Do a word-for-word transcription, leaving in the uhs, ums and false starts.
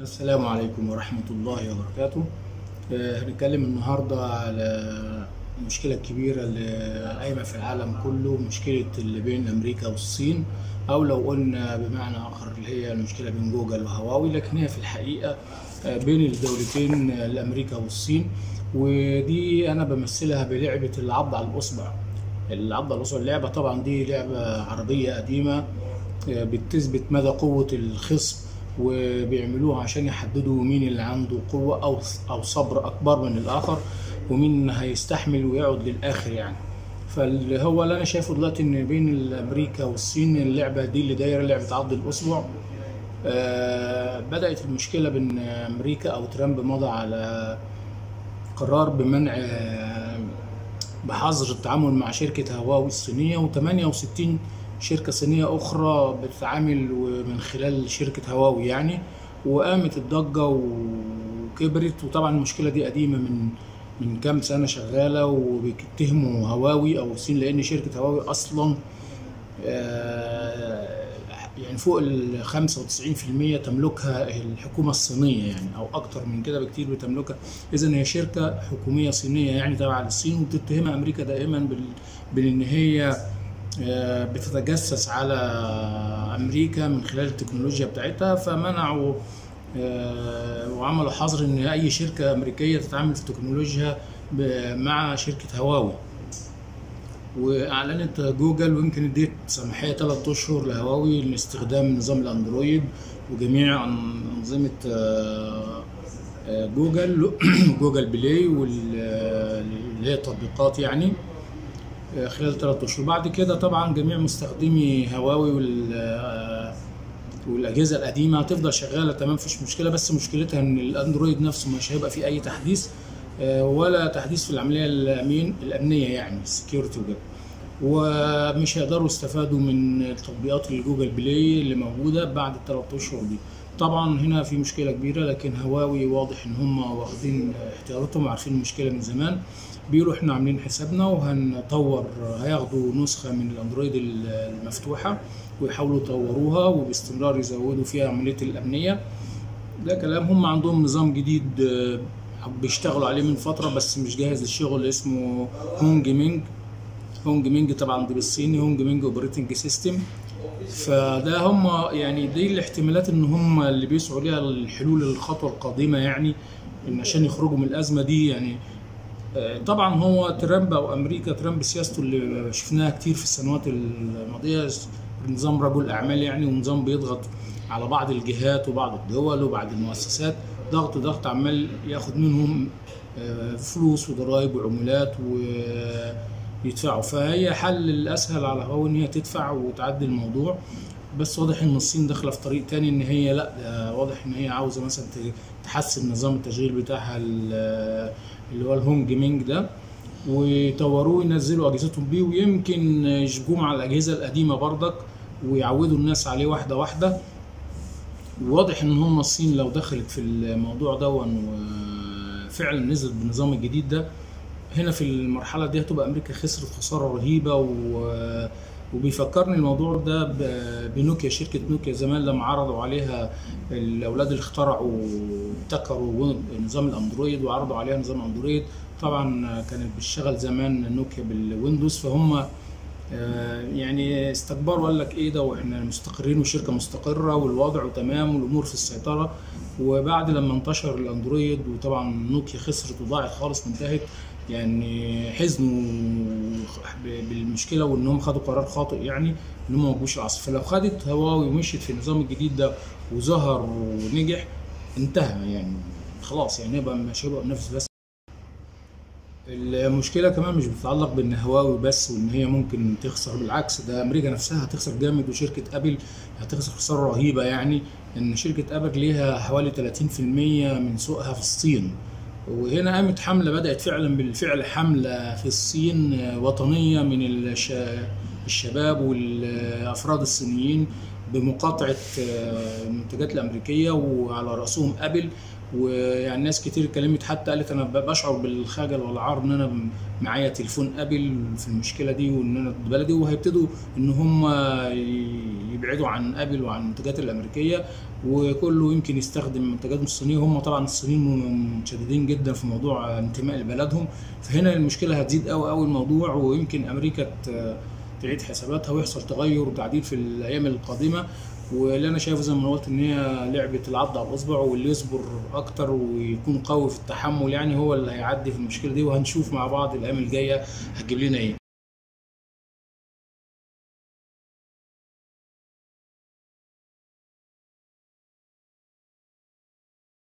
السلام عليكم ورحمة الله وبركاته. آه، هنتكلم النهاردة على المشكلة الكبيرة اللي قايمة في العالم كله، مشكلة اللي بين أمريكا والصين، أو لو قلنا بمعنى آخر اللي هي المشكلة بين جوجل وهواوي، لكن هي في الحقيقة آه، بين الدولتين آه، الأمريكا والصين. ودي أنا بمثلها بلعبة العض على الأصبع. العض على الأصبع اللعبة طبعا دي لعبة عربية قديمة آه، بتثبت مدى قوة الخصم، وبيعملوها عشان يحددوا مين اللي عنده قوة أو أو صبر أكبر من الآخر، ومين هيستحمل ويقعد للآخر يعني. فاللي هو اللي أنا شايفه دلوقتي إن بين أمريكا والصين اللعبة دي اللي دايرة لعبة عض الأصبع. آه بدأت المشكلة بين أمريكا أو ترامب مضى على قرار بمنع آه بحظر التعامل مع شركة هواوي الصينية، وثمانية وستين شركة صينية أخرى بتتعامل من خلال شركة هواوي يعني. وقامت الضجة وكبرت، وطبعا المشكلة دي قديمة من من كام سنة شغالة، وبيتهموا هواوي أو الصين لأن شركة هواوي أصلا آه، يعني فوق ال خمسة وتسعين في المية تملكها الحكومة الصينية يعني، أو أكتر من كده بكتير بتملكها. إذا هي شركة حكومية صينية يعني تابعة للصين، وبتتهمها أمريكا دائما بال- بأن هي آه، بتتجسس على أمريكا من خلال التكنولوجيا بتاعتها. فمنعوا آه، وعملوا حظر إن أي شركة أمريكية تتعامل في التكنولوجيا ب- مع شركة هواوي. واعلنت جوجل ويمكن اديت سماحيه ثلاث اشهر لهواوي لاستخدام نظام الاندرويد وجميع انظمه آه، آه، جوجل جوجل بلاي واللي هي التطبيقات يعني آه، خلال ثلاث اشهر. بعد كده طبعا جميع مستخدمي هواوي وال آه، والاجهزه القديمه هتفضل شغاله تمام، مفيش مشكله، بس مشكلتها ان الاندرويد نفسه مش هيبقى فيه اي تحديث آه، ولا تحديث في العمليه الامين الامنيه يعني السكيورتي وكده. ومش هيقدروا يستفادوا من التطبيقات الجوجل بلاي اللي موجوده بعد الثلاث اشهر دي. طبعا هنا في مشكله كبيره، لكن هواوي واضح ان هم واخدين احتياطاتهم وعارفين المشكله من زمان. بيقولوا احنا عاملين حسابنا وهنطور، هياخدوا نسخه من الاندرويد المفتوحه ويحاولوا يطوروها وباستمرار يزودوا فيها عمليه الامنيه. ده كلام. هم عندهم نظام جديد آه، بيشتغلوا عليه من فتره بس مش جاهز للشغل، اسمه هونج مينج. هونج مينج طبعا دي بالصيني، هونج مينج اوبريتنج سيستم. فده هم يعني دي الاحتمالات ان هم اللي بيسعوا ليها الحلول الخطوه القادمه يعني، ان عشان يخرجوا من الازمه دي يعني. آه، طبعا هو ترامب او امريكا، ترامب سياسته اللي شفناها كتير في السنوات الماضيه نظام رجل اعمال يعني، ونظام بيضغط على بعض الجهات وبعض الدول وبعض المؤسسات، ضغط ضغط عمال ياخد منهم آه، فلوس وضرائب وعمولات ويدفعوا. فهي حل الاسهل على هو ان هي تدفع وتعدي الموضوع. بس واضح ان الصين داخله في طريق تاني، ان هي لا، ده واضح ان هي عاوزه مثلا تحسن نظام التشغيل بتاعها ال- اللي هو الهونج مينج ده، ويطوروه ينزلوا اجهزتهم بيه، ويمكن يشبكوه مع الاجهزه القديمه برضك ويعودوا الناس عليه واحده واحده. واضح ان هم الصين لو دخلت في الموضوع ده وفعلا نزلت بالنظام الجديد ده، هنا في المرحله دي هتبقى امريكا خسرت خساره رهيبه. و وبيفكرني الموضوع ده ب- بنوكيا، شركة نوكيا زمان لما عرضوا عليها الأولاد اللي اخترعوا ابتكروا نظام الأندرويد وعرضوا عليها نظام أندرويد. طبعا كانت بتشتغل زمان نوكيا بالويندوز، فهم آه، يعني استكبروا وقال لك ايه ده، واحنا مستقرين والشركه مستقره والوضع تمام والامور في السيطره. وبعد لما انتشر الاندرويد وطبعا نوكيا خسرت وضاعت خالص وانتهت يعني، حزنوا ب- بالمشكله وانهم خدوا قرار خاطئ يعني، ان هم ما جوش العصر. فلو خدت هواوي ومشيت في النظام الجديد ده وظهر ونجح، انتهى يعني خلاص يعني، يبقى مش هيبقى بنفس بس. المشكلة كمان مش بتتعلق بإن هواوي بس وإن هي ممكن تخسر، بالعكس ده أمريكا نفسها هتخسر جامد، وشركة أبل هتخسر خسارة رهيبة يعني. إن شركة أبل ليها حوالي ثلاثين في المية من سوقها في الصين. وهنا قامت حملة، بدأت فعلا بالفعل حملة في الصين وطنية من الش- الشباب والأفراد الصينيين بمقاطعة آه، المنتجات الأمريكية وعلى رأسهم أبل. ويعني ناس كتير اتكلمت، حتى قالت انا ب- بشعر بالخجل والعار ان انا م- معايا تليفون ابل في المشكله دي، وان انا ضد بلدي، وهيبتدوا ان هم ي- يبعدوا عن ابل وعن المنتجات الامريكيه، وكله يمكن يستخدم المنتجات الصينيه. هم طبعا الصينيين متشددين جدا في موضوع انتماء لبلدهم، فهنا المشكله هتزيد قوي قوي الموضوع، ويمكن امريكا تعيد حساباتها ويحصل تغير وتعديل في الايام القادمه. واللي انا شايفه زي ما قلت ان هي لعبه العض على الاصبع، واللي يصبر اكتر ويكون قوي في التحمل يعني هو اللي هيعدي في المشكله دي، وهنشوف مع بعض الايام الجايه هتجيب لنا ايه.